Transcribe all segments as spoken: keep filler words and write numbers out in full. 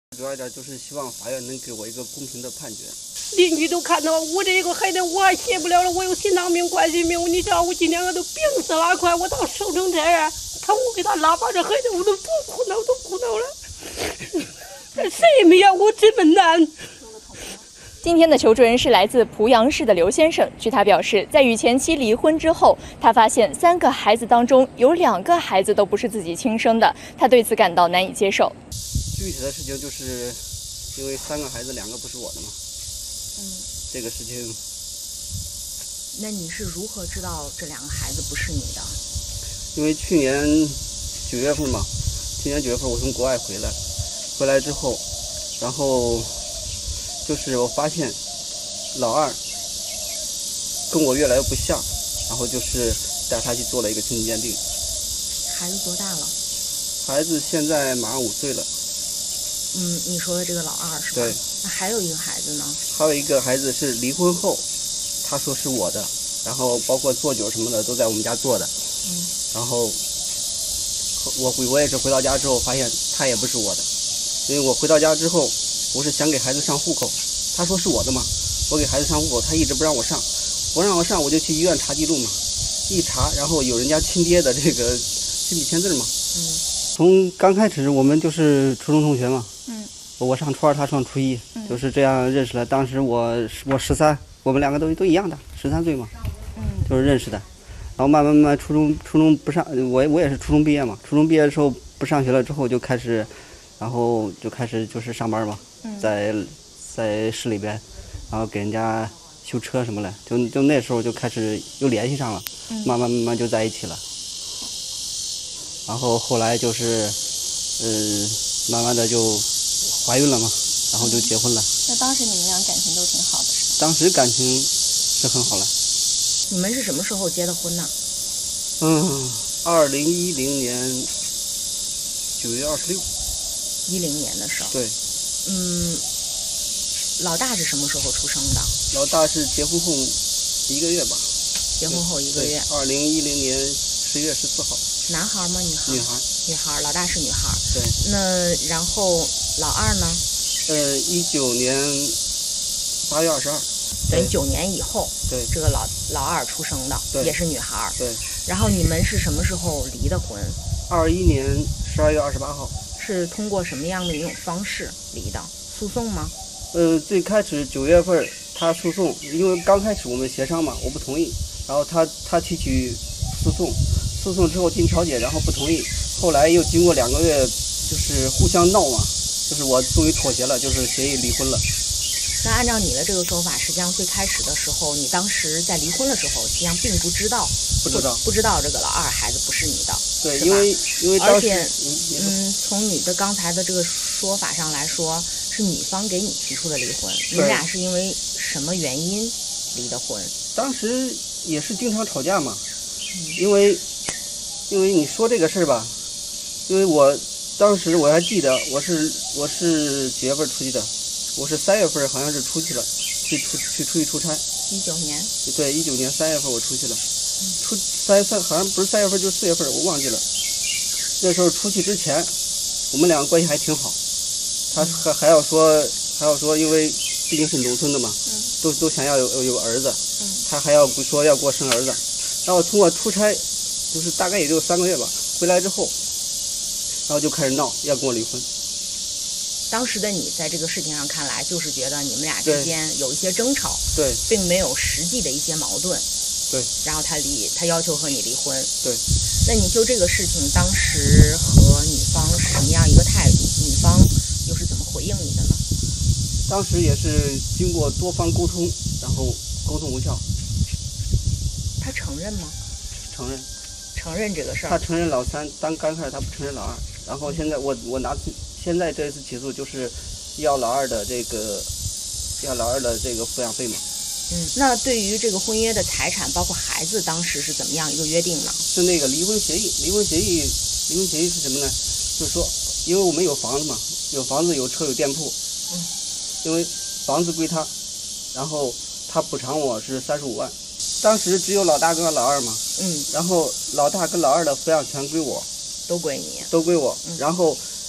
主要一点就是希望法院能给我一个公平的判决。 邻居都看到我这个孩子，我写不了了，我有心脏病、冠心病，你知道我今天我都病死了，快我到瘦成这样，他我给他拉把这孩子，我都多苦恼，都苦恼了，谁也没要我这么难。 今天的求助人是来自濮阳市的刘先生。据他表示，在与前妻离婚之后，他发现三个孩子当中有两个孩子都不是自己亲生的，他对此感到难以接受。 具体的事情就是因为三个孩子，两个不是我的嘛。 嗯， 这个事情。 那你是如何知道这两个孩子不是你的？ 因为去年九月份嘛，去年九月份我从国外回来，回来之后，然后。就是我发现老二跟我越来越不像，然后就是带他去做了一个亲子鉴定。 孩子多大了？ 孩子现在马上五岁了。 嗯，你说的这个老二是吧？ 对。 那还有一个孩子呢？ 还有一个孩子是离婚后，他说是我的，然后包括做酒什么的都在我们家做的。 嗯。 然后我回我也是回到家之后发现他也不是我的，因为我回到家之后。我是想给孩子上户口，他说是我的嘛，我给孩子上户口，他一直不让我上，不让我上，我就去医院查记录嘛，一查，然后有人家亲爹的这个亲笔签字嘛。 嗯。 从刚开始我们就是初中同学嘛。 嗯。 我上初二，他上初一， 嗯、 就是这样认识了。当时我我十三，我们两个都都一样的，十三岁嘛。 嗯。 就是认识的，然后慢慢慢慢初中初中不上，我我也是初中毕业嘛，初中毕业的时候不上学了之后就开始。然后就开始就是上班嘛，在在市里边，然后给人家修车什么的，就就那时候就开始又联系上了，慢慢慢慢就在一起了。然后后来就是，呃，慢慢的就怀孕了嘛，然后就结婚了。 那当时你们俩感情都挺好的是吧？ 当时感情是很好了。 你们是什么时候结的婚呢？ 嗯，二零一零年九月二十六。 一零年的时候， 对， 嗯，老大是什么时候出生的？ 老大是结婚后一个月吧。 结婚后一个月。 二零一零年十月十四号。 男孩吗？女孩？ 女孩。 女孩，老大是女孩。 对。 那然后老二呢？ 呃，一九年八月二十二。 等于九年以后， 对， 这个老老二出生的， 对， 也是女孩。 对。 然后你们是什么时候离的婚？ 二一年十二月二十八号。 是通过什么样的一种方式离的？诉讼吗？ 呃，最开始九月份他诉讼，因为刚开始我们协商嘛，我不同意，然后他他提起诉讼，诉讼之后经调解，然后不同意，后来又经过两个月，就是互相闹嘛，就是我终于妥协了，就是协议离婚了。 那按照你的这个说法，实际上最开始的时候，你当时在离婚的时候，实际上并不知道， 不知道， 不知道这个老二孩子不是你的， 对，因为因为而且，嗯，从你的刚才的这个说法上来说，是女方给你提出的离婚，你们俩是因为什么原因离的婚？ 当时也是经常吵架嘛，嗯、因为因为你说这个事儿吧，因为我当时我还记得，我是我是几月份出去的？我是三月份好像是出去了，去出去出去出差。 一九年。 对，一九年三月份我出去了，出三三好像不是三月份就是四月份，我忘记了。那时候出去之前，我们两个关系还挺好。他还还要说还要说，因为毕竟是农村的嘛， 嗯、 都都想要有有儿子， 嗯、 他还要说要给我生儿子。然后通过出差，就是大概也就三个月吧，回来之后，然后就开始闹，要跟我离婚。 当时的你在这个事情上看来，就是觉得你们俩之间有一些争吵， 对， 并没有实际的一些矛盾， 对。 然后他离，他要求和你离婚， 对。 那你就这个事情，当时和女方是什么样一个态度？女方又是怎么回应你的呢？ 当时也是经过多方沟通，然后沟通无效。 他承认吗？ 承认。 承认这个事儿。 他承认老三，当刚开始他不承认老二，然后现在我我拿现在这次起诉就是要老二的这个要老二的这个抚养费嘛。 嗯，那对于这个婚约的财产，包括孩子，当时是怎么样一个约定呢？ 是那个离婚协议，离婚协议，离婚协议是什么呢？就是说，因为我们有房子嘛，有房子、有车、有店铺， 嗯， 因为房子归他，然后他补偿我是三十五万。当时只有老大跟老二嘛， 嗯， 然后老大跟老二的抚养权归我， 都归你， 都归我。 嗯、 然后，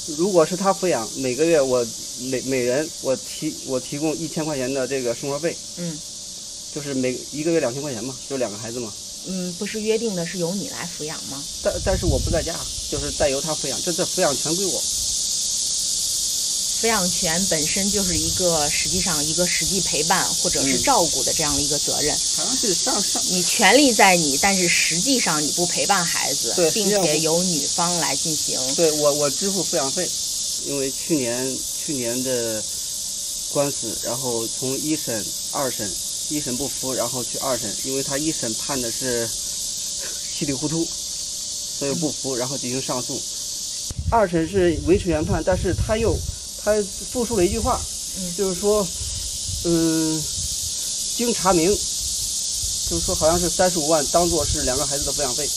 如果是他抚养，每个月我每每人我提我提供一千块钱的这个生活费， 嗯， 就是每一个月两千块钱嘛，就两个孩子嘛。 嗯，不是约定的是由你来抚养吗？ 但但是我不在家，就是再由他抚养，这这抚养权归我。 抚养权本身就是一个实际上一个实际陪伴或者是照顾的这样的一个责任。 好像是上上你权利在你，但是实际上你不陪伴孩子，并且由女方来进行。 对我我支付抚养费，因为去年去年的官司，然后从一审、二审，一审不服，然后去二审，因为他一审判的是稀里糊涂，所以不服，然后进行上诉。二审是维持原判，但是他又他复述了一句话， 嗯、 就是说，嗯，经查明，就是说好像是三十五万当做是两个孩子的抚养费。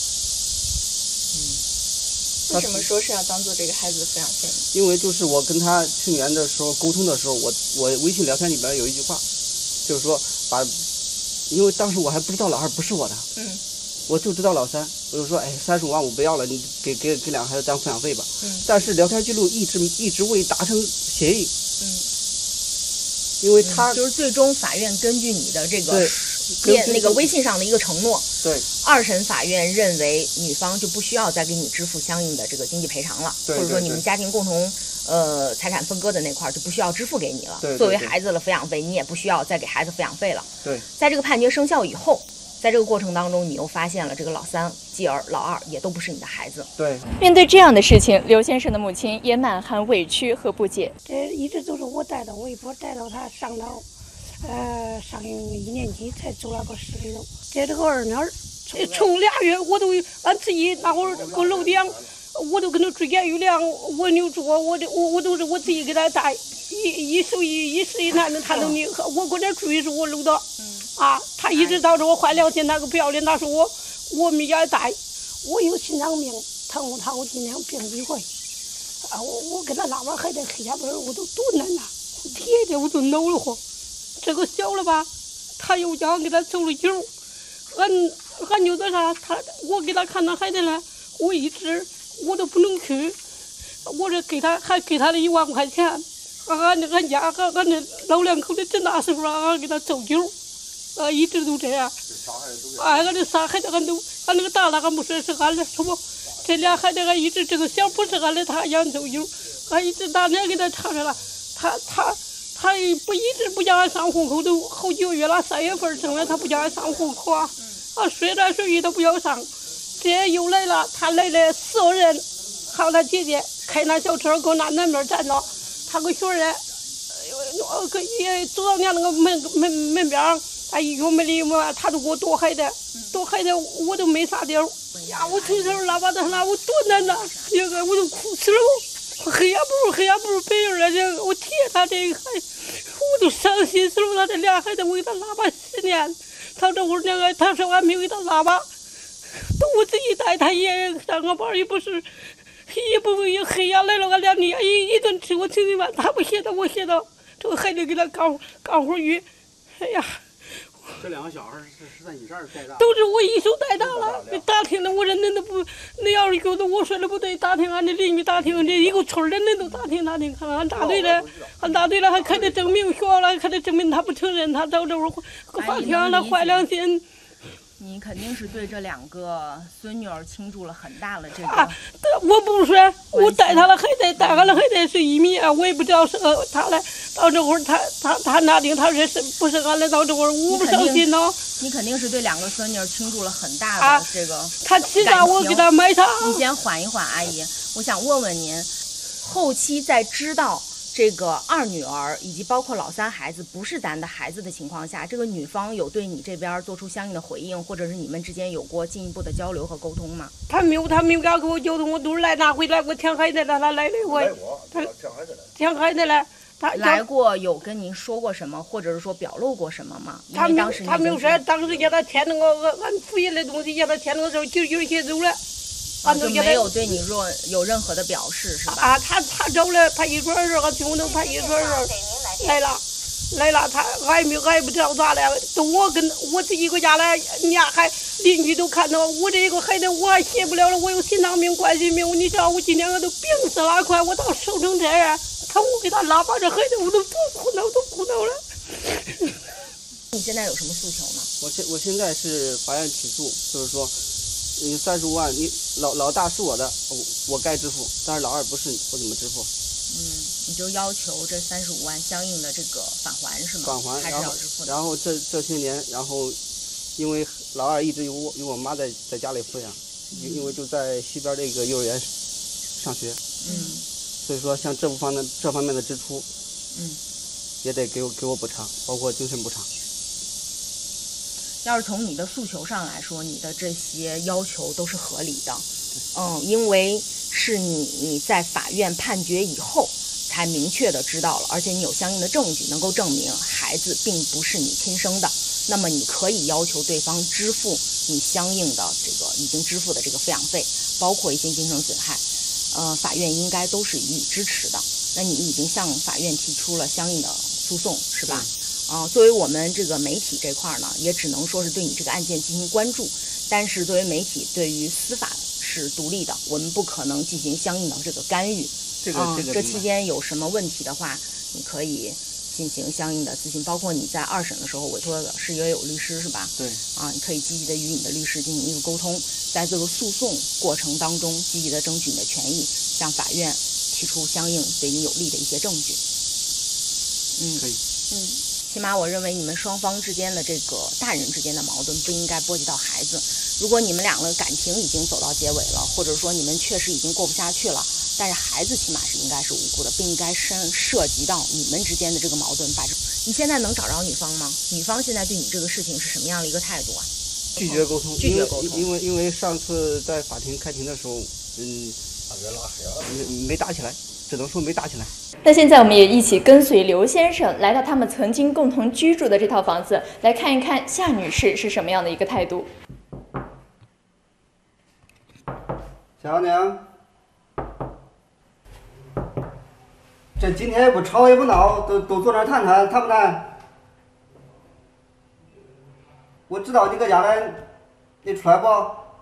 为什么说是要当做这个孩子的抚养费呢？ 因为就是我跟他去年的时候沟通的时候，我我微信聊天里边有一句话，就是说把，因为当时我还不知道老二不是我的， 嗯， 我就知道老三，我就说哎三十五万我不要了，你给给给两个孩子当抚养费吧。 嗯。 但是聊天记录一直一直未达成协议。 嗯。 因为他、 嗯、就是最终法院根据你的这个对那个微信上的一个承诺， 对， 二审法院认为女方就不需要再给你支付相应的这个经济赔偿了， 对对对， 或者说你们家庭共同呃财产分割的那块就不需要支付给你了。 对对对， 作为孩子的抚养费，你也不需要再给孩子抚养费了。 对， 在这个判决生效以后，在这个过程当中，你又发现了这个老三、继而老二也都不是你的孩子。 对， 面对这样的事情，刘先生的母亲也满含委屈和不解。 这一直都是我带的，我一波带到他上到。呃，上一年级才走了个市里头。这这个二女儿，从俩月我都俺自己那会儿搁楼顶，我都跟他追赶有粮，我扭桌，我的我我都是我自己给他带，一一手一一十一男的，他都拧，我搁那追是我搂的，啊，他一直到着我坏良心，那个不要脸，他说我我没给他带，我有心脏病，疼不疼？我今天病几回，啊，我我跟他那边还得黑下边，我都多难呐，天天我都恼了慌。这个小了吧，他又想给他走了酒，俺俺就在啥，他我给他看那孩子了，我一直我都不能去，我这给他还给他了一万块钱，俺那俺家俺俺那老两口的真大师傅让俺给他走酒，啊一直都这样，哎俺这仨孩子俺都俺那个大的俺不是是俺的，是不？这俩孩子俺一直这个小不是俺的，他想走酒，俺一直大年给他查着了，他他。他不一直不叫俺上户口，都好几个月了，三月份生了，他不叫俺上户口啊，啊，水来水去都不要上。这又来了，他来了四个人，还有他姐姐开那小车搁那南边站着，他个学人，呃，个也走到家那个门门门边，他一说没理我，他都给我躲开的，躲开的我都没啥地儿。呀，我从头拉把他拉，我多难呐，这个我都哭死了我。黑呀不如黑呀不如白人了，这个我贴他这个孩，我都伤心死了。他这俩孩子我给他拉拔十年，他这会儿那个他说俺没有给他拉拔，都我自己带，他也上个班也不是，也不会黑呀来了俺两年一一顿吃我吃一碗，他不歇的我歇的，这个孩子给他干干会鱼，哎呀。 这两个小孩是十三、十二带大， 都是我一手带大了。打听的我这恁都不，那要是觉得我说的不对，打听俺这邻居打听，这一个村的人都打听打听，看俺大队的，俺大队的还开的证明学了，开的证明他不承认，他到这会儿搁法庭上他坏良心。 你肯定是对这两个孙女儿倾注了很大的这个。 啊，我不是，我带他了还得带俺了还得是一米啊，我也不知道是呃他来到这会儿他他他哪定他是是不是俺来到这会儿我不伤心呢。 你肯定是对两个孙女儿倾注了很大的这个、啊。 他吃啥我给他买啥。 你先缓一缓，阿姨，我想问问您，后期在知道这个二女儿以及包括老三孩子不是咱的孩子的情况下，这个女方有对你这边做出相应的回应，或者是你们之间有过进一步的交流和沟通吗？ 他没有，他没有敢跟我交通，我都是来拿回来过抢孩子了，他来了一回，他抢孩子了，抢孩子了。他来过有跟您说过什么，或者是说表露过什么吗？ 他没有， 当时他没有说，当时叫他填那个俺复印的东西，叫他填那个时候就就先走了。 啊，就没有对你说有任何的表示是吧？ 啊，他他走了，他一转人，俺听不懂，他一转人来了。 来了，他挨没挨不着咋了？都我跟我这一个家来，家还邻居都看到我这一个孩子，我还写不了了，我有心脏病、冠心病，你知道我今天我都病死了，快我到瘦成这样，他我给他拉把这孩子，我都多苦恼，都苦恼了。 你现在有什么诉求呢？ 我现我现在是法院起诉，就是说，你三十五万，你老老大是我的，我我该支付，但是老二不是，我怎么支付？ 嗯，你就要求这三十五万相应的这个返还是吗？ 返还， 还是然后要支付的？ 然后这这些年，然后因为老二一直由我由我妈在在家里抚养，因、嗯、因为就在西边这个幼儿园上学， 嗯， 所以说像这部分的这方面的支出， 嗯， 也得给我给我补偿，包括精神补偿。 要是从你的诉求上来说，你的这些要求都是合理的，嗯，因为是你你在法院判决以后才明确的知道了，而且你有相应的证据能够证明孩子并不是你亲生的，那么你可以要求对方支付你相应的这个已经支付的这个抚养费，包括一些精神损害，呃，法院应该都是予以支持的。那你已经向法院提出了相应的诉讼，是吧？啊、呃，作为我们这个媒体这块呢，也只能说是对你这个案件进行关注，但是作为媒体，对于司法是独立的，我们不可能进行相应的这个干预。 这个啊、 这个， 这期间有什么问题的话，你可以进行相应的咨询，包括你在二审的时候委托的是也有律师是吧？ 对。 啊，你可以积极的与你的律师进行一个沟通，在这个诉讼过程当中，积极的争取你的权益，向法院提出相应对你有利的一些证据。嗯， 可以。 嗯。起码我认为你们双方之间的这个大人之间的矛盾不应该波及到孩子。如果你们两个感情已经走到结尾了，或者说你们确实已经过不下去了，但是孩子起码是应该是无辜的，不应该涉涉及到你们之间的这个矛盾。把你现在能找着女方吗？女方现在对你这个事情是什么样的一个态度啊？ 拒绝沟通， 拒绝沟通。 因为因为上次在法庭开庭的时候，嗯，没没打起来。只能说没打起来。 那现在我们也一起跟随刘先生来到他们曾经共同居住的这套房子，来看一看夏女士是什么样的一个态度。 小娘，这今天也不吵也不闹，都都坐那儿谈谈，谈不谈？我知道你搁家来，你出来不？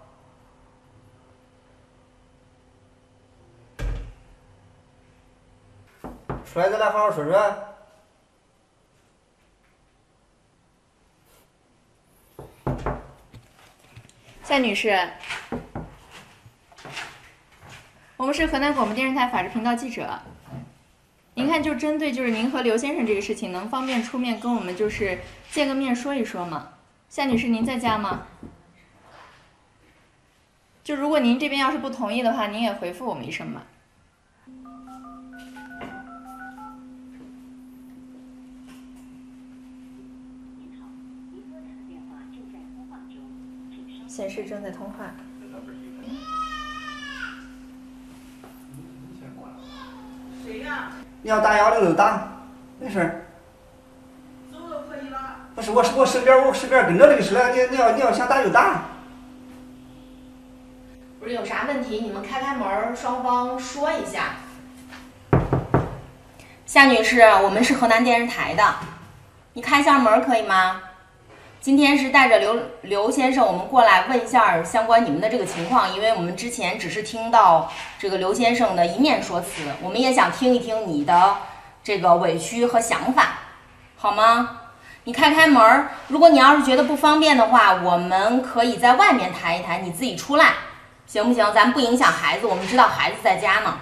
出来，咱俩好好说说。 夏女士，我们是河南广播电视台法制频道记者。您看，就针对就是您和刘先生这个事情，能方便出面跟我们就是见个面说一说吗？夏女士，您在家吗？就如果您这边要是不同意的话，您也回复我们一声吧。显示正在通话。 谁呀？ 你要打幺零六打，没事儿。 走就可以了。 不是，我是我身边我身边跟着律师了，你你要你要想打就打。 不是有啥问题，你们开开门，双方说一下。夏女士，我们是河南电视台的，你开一下门可以吗？今天是带着刘刘先生，我们过来问一下相关你们的这个情况，因为我们之前只是听到这个刘先生的一面说辞，我们也想听一听你的这个委屈和想法，好吗？你开开门，如果你要是觉得不方便的话，我们可以在外面谈一谈，你自己出来，行不行？咱不影响孩子，我们知道孩子在家呢。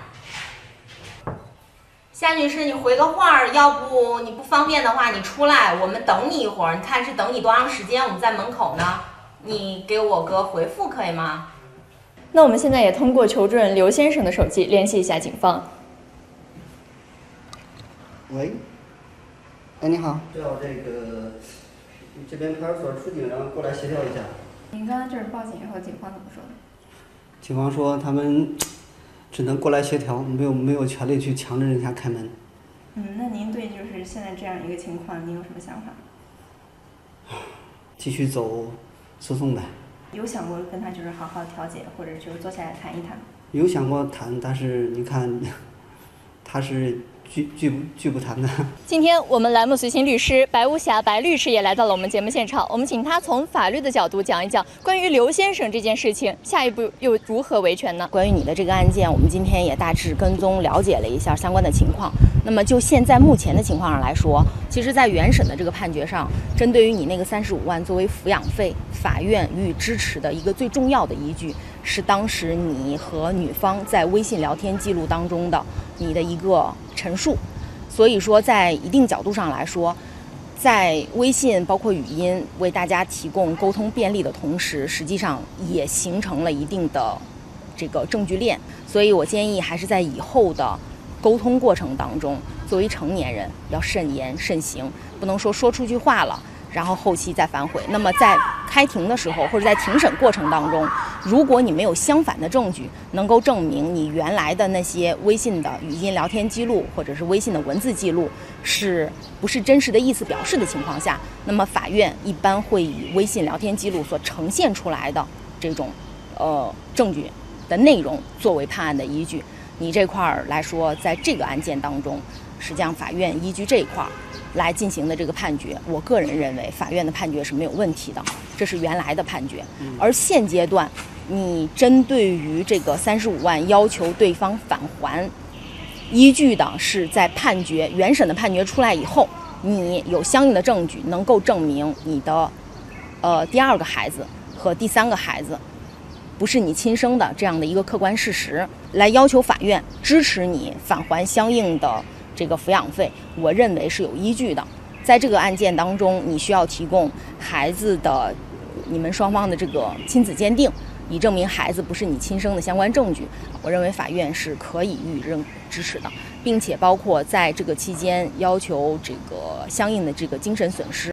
夏女士，你回个话，要不你不方便的话，你出来，我们等你一会儿。你看是等你多长时间？我们在门口呢，你给我个回复可以吗？ 那我们现在也通过求助人刘先生的手机联系一下警方。 喂，哎，你好，叫这个这边派出所出警，然后过来协调一下。 您刚才这是报警以后，警方怎么说的？ 警方说他们只能过来协调，没有没有权利去强制人家开门。 嗯，那您对就是现在这样一个情况，您有什么想法？ 继续走诉讼呗。 有想过跟他就是好好调解，或者就是坐下来谈一谈？ 有想过谈，但是你看，他是拒拒不拒不谈的。 今天我们栏目随行律师白无瑕白律师也来到了我们节目现场，我们请他从法律的角度讲一讲关于刘先生这件事情，下一步又如何维权呢？ 关于你的这个案件，我们今天也大致跟踪了解了一下相关的情况。那么就现在目前的情况上来说，其实在原审的这个判决上，针对于你那个三十五万作为抚养费，法院予以支持的一个最重要的依据是当时你和女方在微信聊天记录当中的你的一个陈述。所以说在一定角度上来说，在微信包括语音为大家提供沟通便利的同时，实际上也形成了一定的这个证据链。所以我建议还是在以后的沟通过程当中，作为成年人要慎言慎行，不能说说出句话了然后后期再反悔。那么在开庭的时候或者在庭审过程当中，如果你没有相反的证据能够证明你原来的那些微信的语音聊天记录或者是微信的文字记录是不是真实的意思表示的情况下，那么法院一般会以微信聊天记录所呈现出来的这种呃证据的内容作为判案的依据。你这块儿来说，在这个案件当中，实际上法院依据这一块儿来进行的这个判决，我个人认为法院的判决是没有问题的，这是原来的判决。而现阶段你针对于这个三十五万要求对方返还，依据的是在判决原审的判决出来以后，你有相应的证据能够证明你的呃第二个孩子和第三个孩子不是你亲生的这样的一个客观事实，来要求法院支持你返还相应的这个抚养费，我认为是有依据的。在这个案件当中，你需要提供孩子的你们双方的这个亲子鉴定，以证明孩子不是你亲生的相关证据，我认为法院是可以予以认支持的，并且包括在这个期间要求这个相应的这个精神损失。